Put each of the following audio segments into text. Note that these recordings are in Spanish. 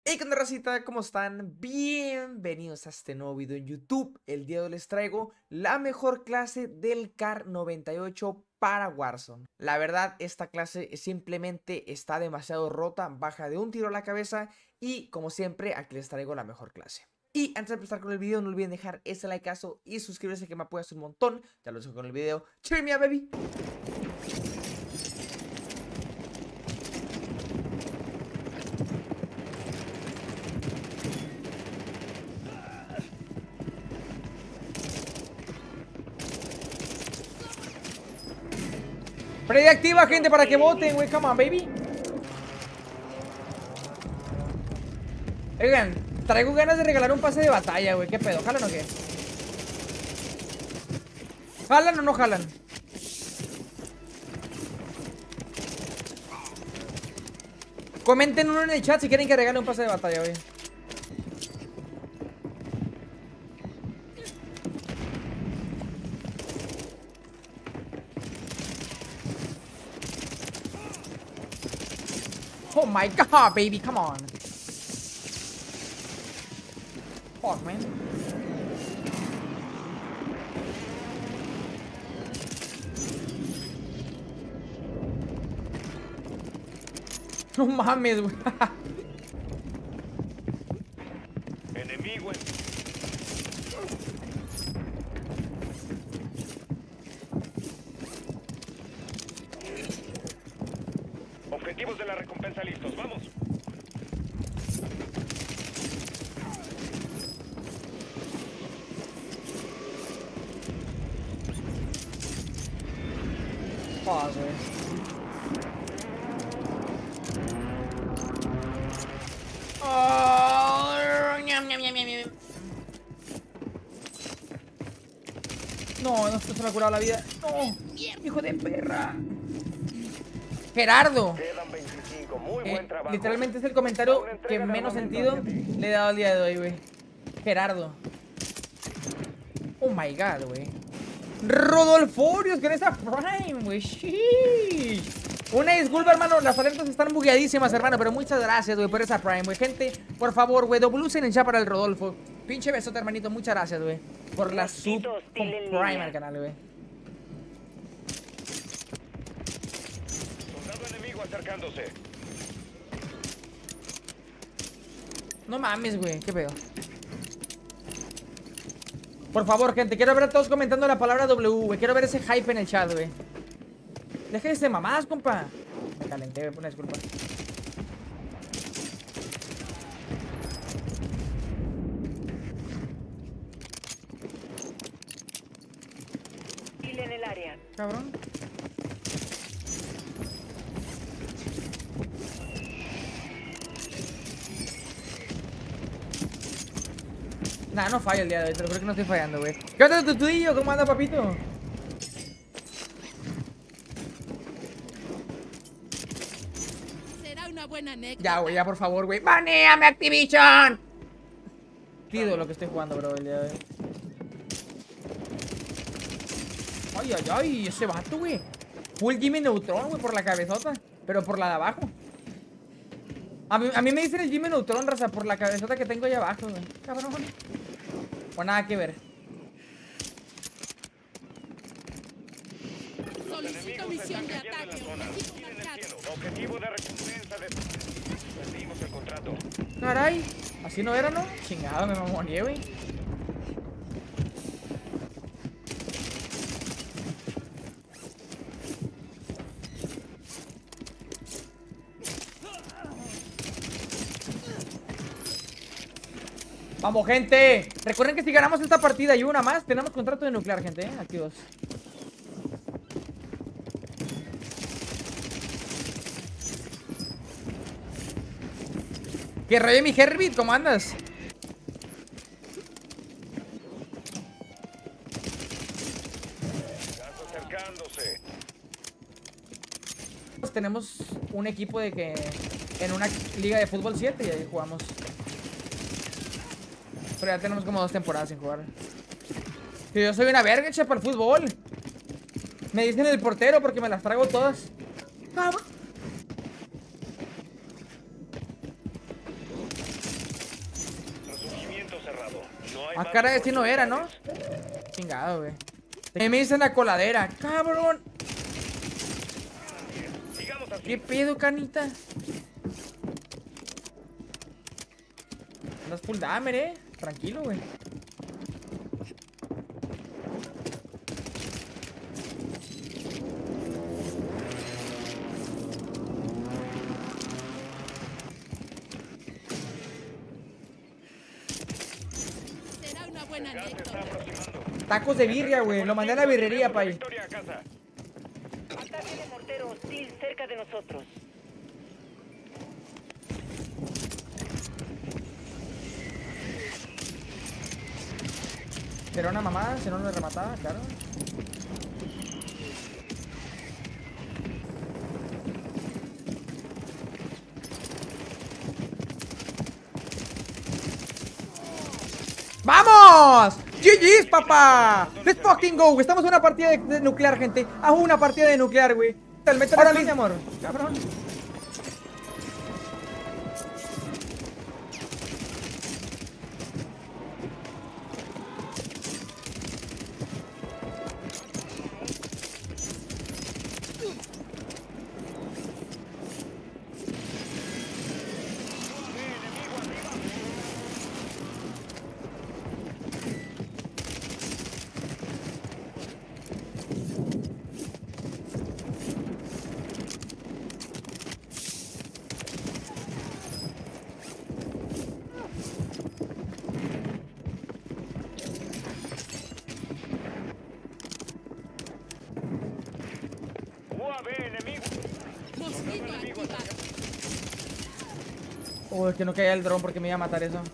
Hey, ¿qué onda, racita? ¿Cómo están? Bienvenidos a este nuevo video en YouTube. El día de hoy les traigo la mejor clase del Kar 98 para Warzone. La verdad, esta clase simplemente está demasiado rota, baja de un tiro a la cabeza y, como siempre, aquí les traigo la mejor clase. Y antes de empezar con el video, no olviden dejar ese likeazo y suscribirse que me apoyas un montón. Ya lo dejo con el video. Cheer me up, baby. Activa, gente, para que voten, güey. Come on, baby. Oigan, traigo ganas de regalar un pase de batalla, güey. ¿Qué pedo? ¿Jalan o qué? ¿Jalan o no jalan? Comenten uno en el chat si quieren que regale un pase de batalla, güey. Oh my god, baby, come on. Fuck, man. No mames, güey. Enemigo en... Objetivos de la recompensa listos, vamos. Fuck, güey. Oh, ñam, ñam, ñam, ñam, ñam. No, no se me ha curado la vida. No, hijo de perra. Gerardo. Quedan 25, muy buen trabajo. Literalmente es el comentario que menos sentido le he dado al día de hoy, güey. Gerardo. Oh my god, güey. Rodolforios con esa Prime, güey. Sheesh. Una disculpa, hermano. Las alertas están bugueadísimas, hermano. Pero muchas gracias, güey, por esa Prime, güey. Gente, por favor, güey, doblucen en chat para el Rodolfo. Pinche besote, hermanito. Muchas gracias, güey, por la sub con Prime al canal, güey. Soldado enemigo acercándose. No mames, güey. ¿Qué pedo? Por favor, gente, quiero ver a todos comentando la palabra W, güey. Quiero ver ese hype en el chat, güey. Déjense de mamadas, compa. Me calenté, güey, una disculpa. En el área. Cabrón. Nah, no fallo el día de hoy, te lo creo que no estoy fallando, güey. ¿Qué onda tu tuyo? ¿Cómo anda, papito? Será una buena anécdota. Ya, güey, ya, por favor, güey. ¡Banéame, Activision! Pido lo que estoy jugando, bro, el día de hoy. Ay, ay, ay, ese vato, güey. Full Jimmy Neutron, güey, por la cabezota. Pero por la de abajo. A mí me dicen el Jimmy Neutron, raza, por la cabezota que tengo ahí abajo, güey. Cabrón. O nada que ver. Solicito misión de Cayendo en la ataque. zona. Objetivo Miren el marcado. cielo. Objetivo de recompensa de... Perdimos el contrato. Caray. Así no era, ¿no? Chingado, me mamoneé, güey. Vamos, gente. Recuerden que si ganamos esta partida y una más, tenemos contrato de nuclear, gente, ¿eh? Activos. ¿Qué rollo, mi Herbit? ¿Cómo andas? Gas acercándose. Tenemos un equipo de que en una liga de fútbol 7 y ahí jugamos. Pero ya tenemos como 2 temporadas sin jugar. Y yo soy una verga, che, para el fútbol. Me dicen el portero porque me las traigo todas. Cabrón. hay A más cara de si no era, ¿no? oportunidades. Chingado, güey. Me dicen la coladera, cabrón. Sigamos así. ¿Qué pedo, canita? Andas full damage, tranquilo, güey. Será una buena Gas se está anécdota. aproximando. Tacos de birria, güey. Lo mandé a la birrería, pay. Victoria a casa. Acá viene mortero hostil cerca de nosotros. Era una mamada, si no lo remataba, claro. ¡Vamos! ¡GG's, papá! ¡Let's fucking go! Estamos en una partida de nuclear, gente. A una partida de nuclear, güey. Ahora mi amor. Cabrón. UAV enemigo. Mosquito activado. Oh, es que no caía el dron porque me iba a matar eso.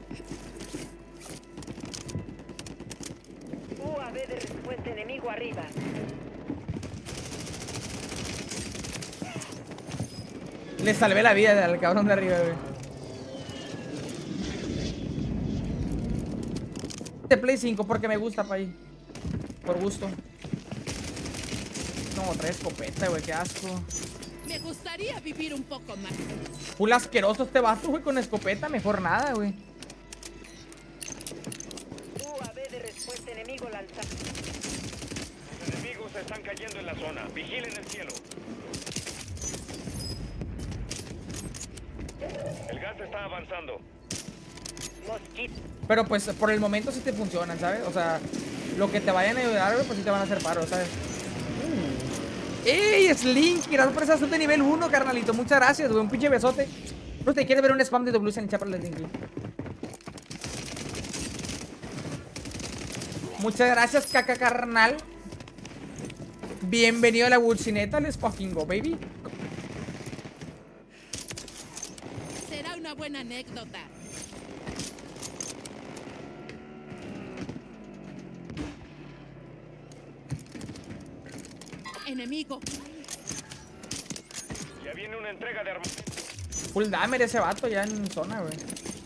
UAV de respuesta enemigo arriba. Le salvé la vida al cabrón de arriba, güey. De Play 5 porque me gusta, pay. Por gusto. No, trae escopeta, güey, qué asco. Me gustaría vivir un poco más. Full asqueroso este vato, güey, con escopeta. Mejor nada, güey. UAV de respuesta enemigo lanzado. Los enemigos están cayendo en la zona. Vigilen el cielo. El gas está avanzando. Mosquito. Pero pues por el momento sí te funcionan, ¿sabes? O sea, lo que te vayan a ayudar, güey, pues sí te van a hacer paro, ¿sabes? ¡Ey, Slink! Gracias por ese asunto de nivel 1, carnalito. Muchas gracias, güey. Un pinche besote. No te quiere ver un spam de W en el chat para el link, güey. Muchas gracias, caca carnal. Bienvenido a la Wurcineta. Let's fucking go, baby. Será una buena anécdota. Enemigo. Ya viene una entrega de armas. Full damage ese vato ya en zona, güey.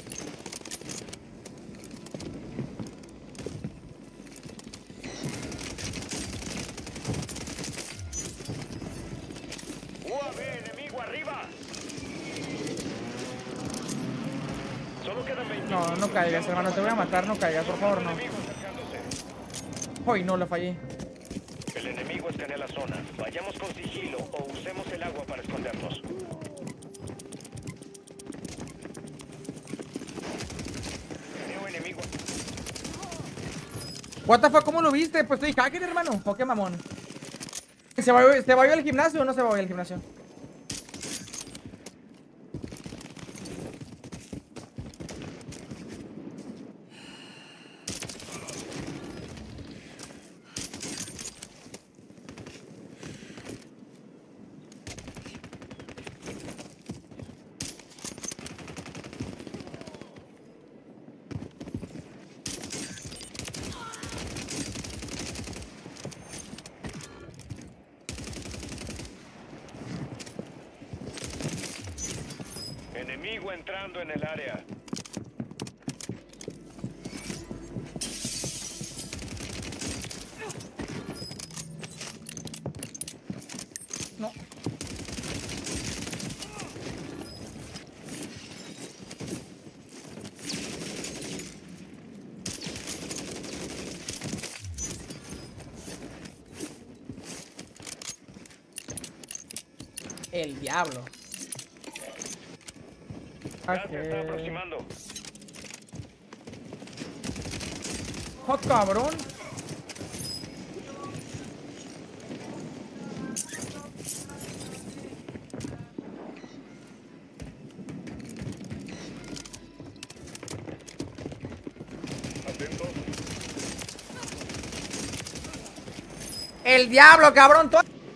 UAV enemigo arriba. Solo quedan 20. No, no caigas, hermano. Te voy a matar. No caigas, por favor, no. Enemigo acercándose. Hoy no, lo fallé. El enemigo escanea la zona. Vayamos con sigilo o usemos el agua para escondernos. Veo enemigo. What the fuck, ¿cómo lo viste? Pues estoy hacker, hermano. ¿O qué mamón? ¿Se va a ir al gimnasio o no se va a ir al gimnasio? Enemigo entrando en el área. No. El diablo. Gas se está aproximando. ¡Oh, cabrón! Atento. ¡El diablo, cabrón!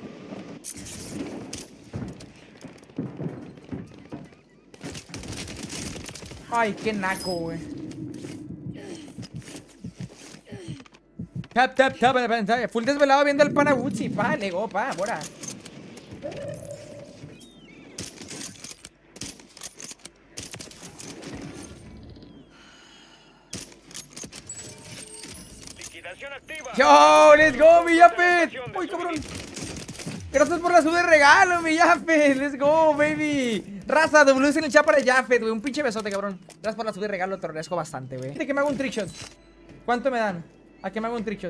Ay, qué naco, güey. Tap, tap, tap en la pantalla. Full desvelado viendo el pana Gucci. Pa, legó, pa, bora. Liquidación activa. Yo, let's go, mi Yapet. Uy, cabrón. Gracias por la sub de regalo, mi Yapet. Let's go, baby. Raza, W en el chat para Yapet, güey. Un pinche besote, cabrón. Gracias por la sub de regalo, te lo agradezco bastante, güey. ¿De que me hago un trickshot? ¿Cuánto me dan? ¿A qué me hago un trickshot?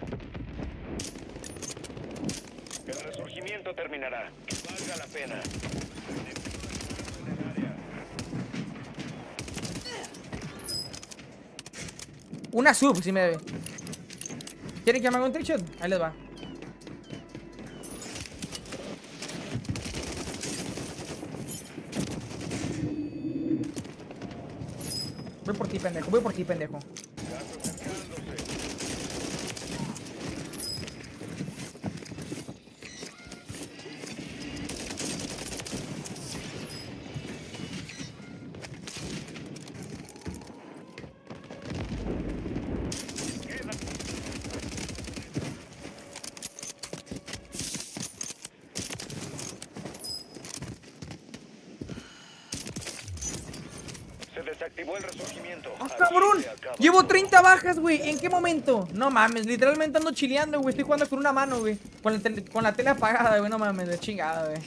El resurgimiento terminará. Que valga la pena. Una sub, si me debe. ¿Quieren que me haga un trickshot? Ahí les va. Voy por ti, pendejo. Voy por ti, pendejo. Se desactivó el resurgimiento. ¡Ah, Aquí cabrón! se acaba. Llevo 30 bajas, güey. ¿En qué momento? No mames, literalmente ando chileando, güey. Estoy jugando con una mano, güey. Con la tele apagada, güey. No mames, de chingada, güey.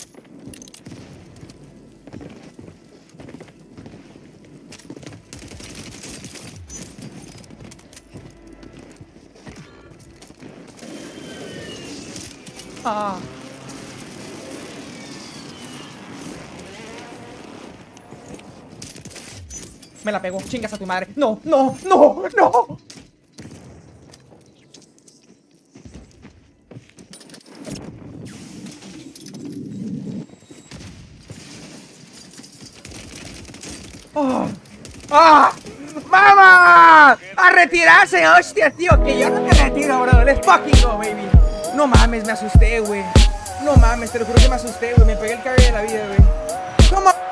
Ah. Me la pegó, chingas a tu madre. No, no, no, no. ¡Oh! ¡Ah! ¡Mamá! ¡A retirarse! ¡Hostia, tío! Que yo no me retiro, bro. Let's fucking go, baby. No mames, me asusté, güey. No mames, te lo juro que me asusté, güey. Me pegué el carry de la vida, güey. ¿Cómo?